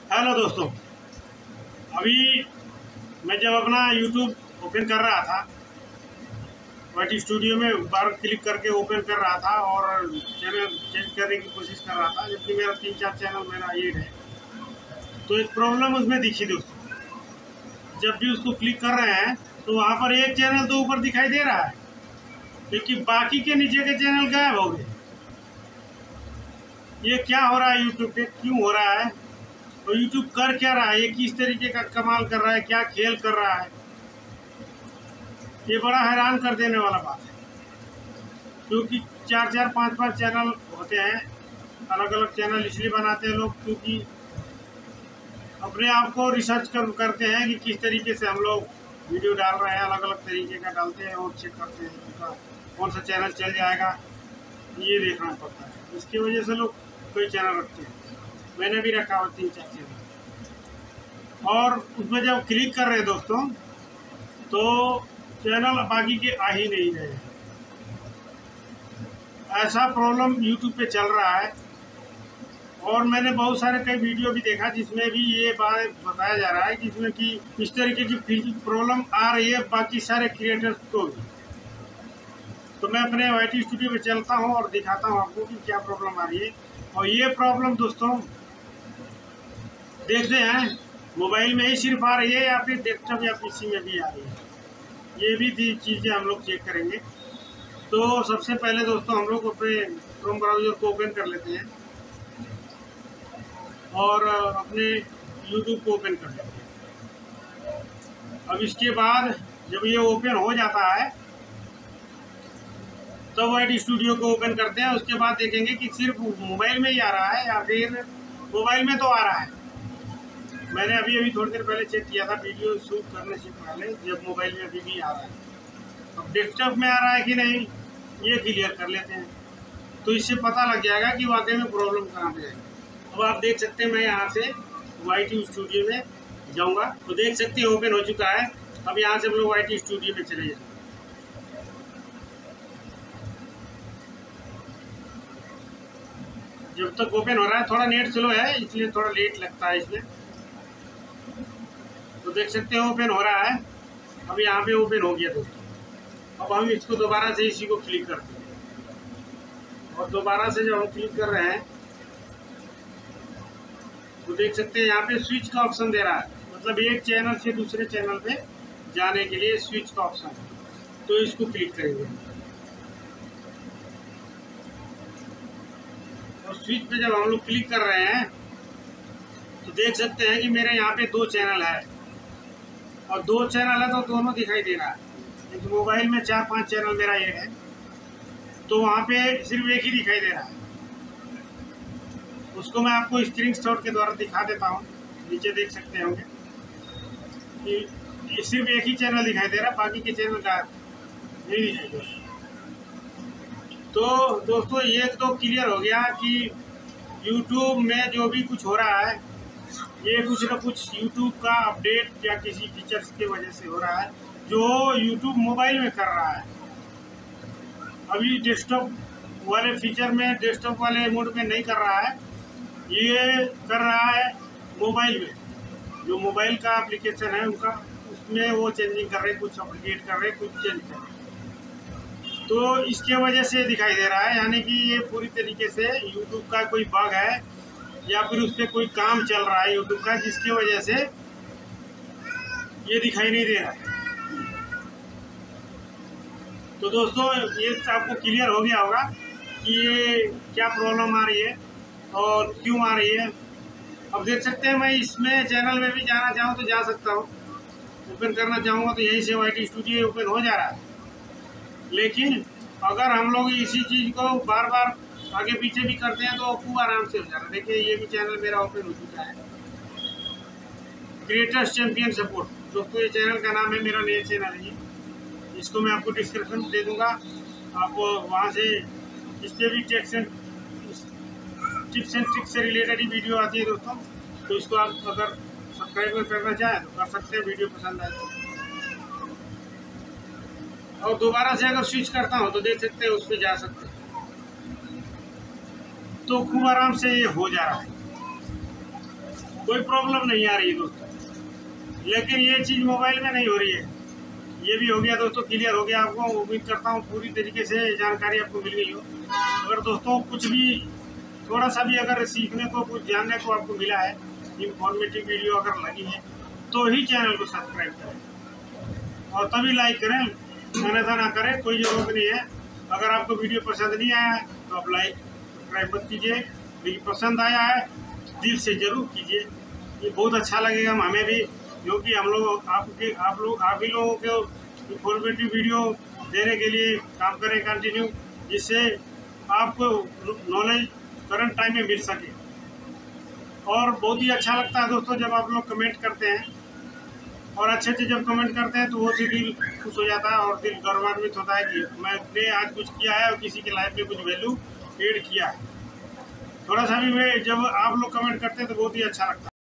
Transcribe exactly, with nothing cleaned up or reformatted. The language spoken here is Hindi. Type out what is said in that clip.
हेलो दोस्तों, अभी मैं जब अपना यूट्यूब ओपन कर रहा था, वाईटी स्टूडियो में बार क्लिक करके ओपन कर रहा था और चैनल चेंज करने की कोशिश कर रहा था, जबकि मेरा तीन चार चैनल मेरा ऐड है। तो एक प्रॉब्लम उसमें दिखी दोस्तों, जब भी उसको क्लिक कर रहे हैं तो वहाँ पर एक चैनल तो ऊपर दिखाई दे रहा है, लेकिन बाकी के नीचे के चैनल गायब हो गए। ये क्या हो रहा है यूट्यूब पे, क्यों हो रहा है और यूट्यूब कर क्या रहा है, ये किस तरीके का कमाल कर रहा है, क्या खेल कर रहा है, ये बड़ा हैरान कर देने वाला बात है। क्योंकि चार चार पांच पांच चैनल होते हैं, अलग अलग चैनल इसलिए बनाते हैं लोग क्योंकि अपने आप को रिसर्च कर करते हैं कि किस तरीके से हम लोग वीडियो डाल रहे हैं, अलग अलग तरीके का डालते हैं और चेक करते हैं उनका कौन सा चैनल चल जाएगा, ये देखना पड़ता है। इसकी वजह से लोग कोई चैनल रखते हैं, मैंने भी रखा हुआ तीन चार चैनल, और उसमें जब क्लिक कर रहे हैं दोस्तों तो चैनल बाकी के आ ही नहीं रहे। ऐसा प्रॉब्लम यूट्यूब पे चल रहा है और मैंने बहुत सारे कई वीडियो भी देखा जिसमें भी ये बात बताया जा रहा है कि इसमें कि इस तरीके की प्रॉब्लम आ रही है बाकी सारे क्रिएटर्स को भी। तो मैं अपने वाईटी स्टूडियो में चलता हूँ और दिखाता हूँ आपको कि क्या प्रॉब्लम आ रही है। और ये प्रॉब्लम दोस्तों देखते हैं मोबाइल में ही सिर्फ आ रही है या फिर डेस्कटॉप या पीसी में भी आ रही है, ये भी चीज़ें हम लोग चेक करेंगे। तो सबसे पहले दोस्तों हम लोग अपने क्रोम ब्राउज़र को ओपन कर लेते हैं और अपने यूट्यूब को ओपन कर लेते हैं। अब इसके बाद जब ये ओपन हो जाता है तो वाईटी स्टूडियो को ओपन करते हैं। उसके बाद देखेंगे कि सिर्फ मोबाइल में ही आ रहा है या फिर मोबाइल में तो आ रहा है। मैंने अभी अभी थोड़ी देर पहले चेक किया था वीडियो शूट करने से पहले, जब मोबाइल में अभी भी आ रहा है। अब डेस्कटॉप में आ रहा है कि नहीं ये क्लियर कर लेते हैं, तो इससे पता लग जाएगा कि वाकई में प्रॉब्लम कहाँ पे है। अब आप देख सकते हैं मैं यहाँ से वाईटी स्टूडियो में जाऊँगा तो देख सकते हैं ओपन हो चुका है। अब यहाँ से हम लोग वाईटी स्टूडियो में चले जाएंगे। जब तक ओपन हो रहा है, थोड़ा नेट स्लो है इसलिए थोड़ा लेट लगता है इसमें। तो देख सकते हैं ओपन हो रहा है। अब यहाँ पे ओपन हो गया दोस्तों। अब हम इसको दोबारा से इसी को क्लिक करते हैं और दोबारा से जब हम क्लिक कर रहे हैं तो देख सकते हैं यहाँ पे स्विच का ऑप्शन दे रहा है, मतलब एक चैनल से दूसरे चैनल पे जाने के लिए स्विच का ऑप्शन है। तो इसको क्लिक करेंगे और स्विच पे जब हम लोग क्लिक कर रहे हैं तो देख सकते हैं कि मेरे यहाँ पे दो चैनल है और दो चैनल है तो दोनों दिखाई दे रहा है। लेकिन मोबाइल में चार पांच चैनल मेरा ये है तो वहाँ पे सिर्फ एक ही दिखाई दे रहा है। उसको मैं आपको स्क्रीनशॉट के द्वारा दिखा देता हूँ। नीचे देख सकते होंगे कि सिर्फ एक ही चैनल दिखाई दे रहा है, बाकी के चैनल गायब नहीं दिखाई दे रहा। तो दोस्तों ये तो क्लियर हो गया कि यूट्यूब में जो भी कुछ हो रहा है ये कुछ ना कुछ यूट्यूब का अपडेट या किसी फीचर्स की वजह से हो रहा है जो यूट्यूब मोबाइल में कर रहा है। अभी डेस्कटॉप वाले फीचर में, डेस्कटॉप वाले मोड में नहीं कर रहा है, ये कर रहा है मोबाइल में। जो मोबाइल का एप्लीकेशन है उनका, उसमें वो चेंजिंग कर रहे, कुछ अपडेट कर रहे, कुछ चेंज कर रहे, तो इसके वजह से दिखाई दे रहा है। यानी कि ये पूरी तरीके से यूट्यूब का कोई बग है या फिर उस पर कोई काम चल रहा है यूट्यूब का, जिसकी वजह से ये दिखाई नहीं दे रहा है। तो दोस्तों ये आपको क्लियर हो गया होगा कि ये क्या प्रॉब्लम आ रही है और क्यों आ रही है। अब देख सकते हैं मैं इसमें चैनल में भी जाना चाहूँ तो जा सकता हूँ, ओपन करना चाहूँगा तो यहीं से वाईटी स्टूडियो ओपन हो जा रहा है। लेकिन अगर हम लोग इसी चीज़ को बार बार आगे पीछे भी करते हैं तो खूब आराम से हो जा रहा है। देखिए ये भी चैनल मेरा ओपन हो चुका है, क्रिएटर्स चैंपियन सपोर्ट। दोस्तों ये चैनल का नाम है, मेरा नया चैनल है, इसको मैं आपको डिस्क्रिप्शन दे दूंगा। आप वहाँ से इस पर भी tips and tips and tricks से रिलेटेड ही वीडियो आती है दोस्तों, तो इसको आप अगर सब्सक्राइब करना चाहें तो कर सकते हैं, वीडियो पसंद आए तो। और दोबारा से अगर स्विच करता हूँ तो देख सकते हैं उस पर जा सकते हैं, तो खूब आराम से ये हो जा रहा है। कोई प्रॉब्लम नहीं आ रही है दोस्तों। लेकिन ये चीज़ मोबाइल में नहीं हो रही है। ये भी हो गया दोस्तों, क्लियर हो गया आपको। उम्मीद करता हूँ पूरी तरीके से जानकारी आपको मिल गई हो। अगर दोस्तों कुछ भी थोड़ा सा भी अगर सीखने को, कुछ जानने को आपको मिला है, इंफॉर्मेटिव वीडियो अगर लगी है, तो ही चैनल को सब्सक्राइब करें और तभी लाइक करें, अन्यथा ना करें, कोई ज़रूरत नहीं है। अगर आपको वीडियो पसंद नहीं आया है तो आप लाइक सब्सक्राइब मत कीजिए, लेकिन पसंद आया है दिल से ज़रूर कीजिए। ये बहुत अच्छा लगेगा हमें भी, क्योंकि हम लोग आपके आप लोग आप ही लोगों को इंफॉर्मेटिव वीडियो देने के लिए काम करें कंटिन्यू, जिससे आपको नॉलेज करंट टाइम में मिल सके। और बहुत ही अच्छा लगता है दोस्तों जब आप लोग कमेंट करते हैं, और अच्छे अच्छे जब कमेंट करते हैं तो वो भी दिल खुश हो जाता है और दिल गौरवान्वित होता है कि मैंने आज कुछ किया है और किसी की लाइफ में कुछ वैल्यू एड किया है। थोड़ा सा भी मैं जब आप लोग कमेंट करते हैं तो बहुत ही अच्छा लगता है।